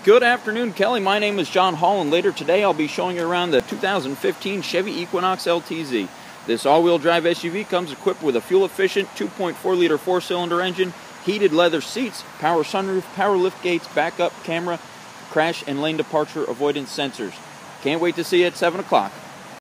Good afternoon, Kelly. My name is John Hall, and later today I'll be showing you around the 2015 Chevy Equinox LTZ. This all-wheel drive SUV comes equipped with a fuel-efficient 2.4-liter four-cylinder engine, heated leather seats, power sunroof, power lift gates, backup camera, crash and lane departure avoidance sensors. Can't wait to see you at 7 o'clock.